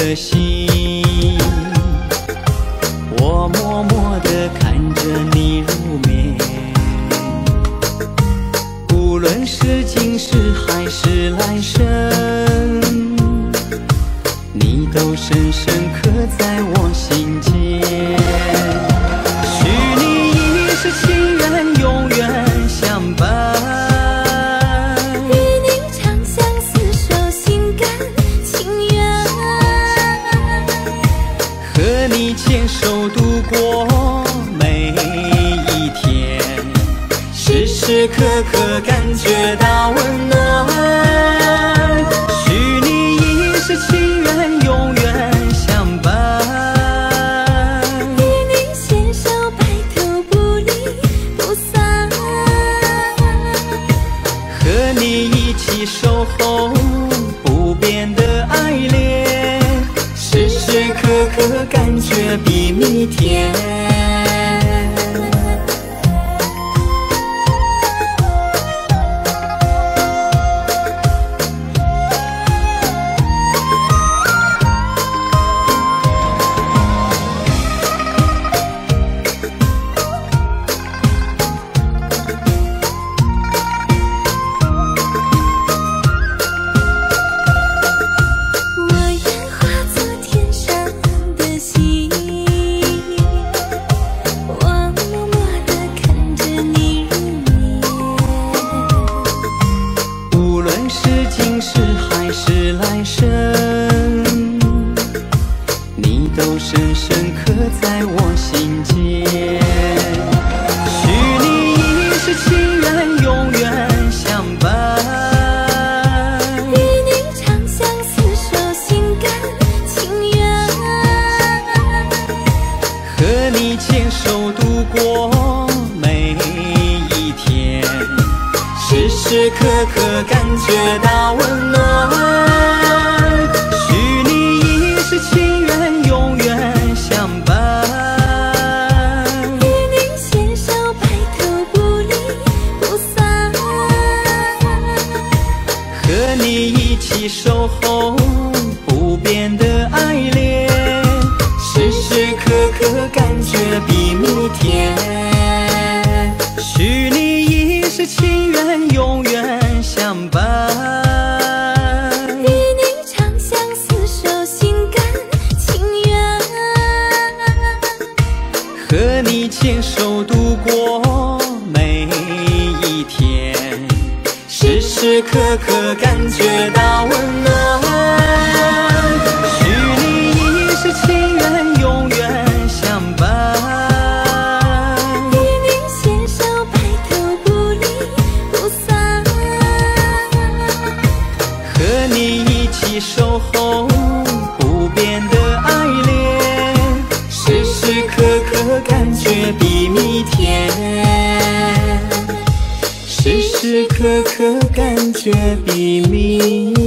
的心，我默默地看着你入眠。无论是今世还是来生，你都深深刻在我心间。许你一世情缘，永远相伴。你牵手度过每一天，时时刻刻感觉到温暖。许你一世情缘，永远相伴。 与你牵手白头不离不散， 和你一起守候不变的爱恋，时时刻刻感觉比蜜甜。今世还是来生，你都深深刻在我心间。许你一世情缘，永远相伴。 与你长相厮守，心甘情愿。 和你牵手度过每一天，时时刻刻感觉到温暖。许你一世情缘，永远相伴。 与你牵手白头不离不散， 和你一起守候不变的爱恋，时时刻刻感觉比蜜甜。许你一世情缘，永远相伴。 与你长相厮守，心甘情愿。 和你牵手度过每一天，时时刻刻感觉到温暖。许你一世情缘，永远相伴。和你一起守候不变的爱恋，时时刻刻感觉比蜜甜，时时刻刻感觉比蜜